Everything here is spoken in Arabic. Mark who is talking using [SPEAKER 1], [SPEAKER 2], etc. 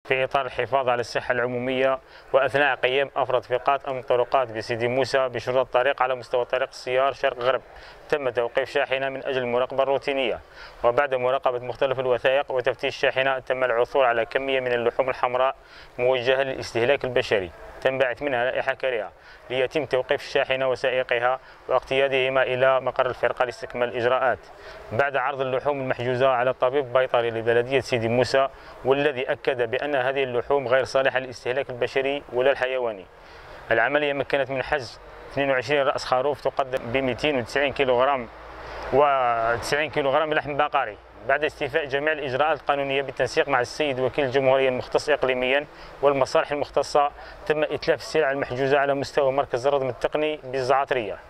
[SPEAKER 1] في إطار الحفاظ على الصحة العمومية، وأثناء قيام أفرد فرقات أمن الطرقات بسيدي موسى بشرطة الطريق على مستوى طريق السيار شرق غرب تم توقيف شاحنة من أجل المراقبة الروتينية. وبعد مراقبة مختلف الوثائق وتفتيش الشاحنة تم العثور على كمية من اللحوم الحمراء موجهة للاستهلاك البشري تنبعث منها رائحة كريهة، ليتم توقيف الشاحنة وسائقها واقتيادهما إلى مقر الفرقة لاستكمال الإجراءات. بعد عرض اللحوم المحجوزة على الطبيب البيطري لبلدية سيدي موسى، والذي أكد بأن هذه اللحوم غير صالحة للاستهلاك البشري ولا الحيواني. العملية مكنت من حجز 22 رأس خروف تقدم ب 290 كيلوغرام و90 كيلوغرام لحم بقري، بعد استيفاء جميع الإجراءات القانونية بالتنسيق مع السيد وكيل الجمهورية المختص إقليميا والمصالح المختصة. تم إتلاف السلع المحجوزة على مستوى مركز الردم التقني بالزعترية.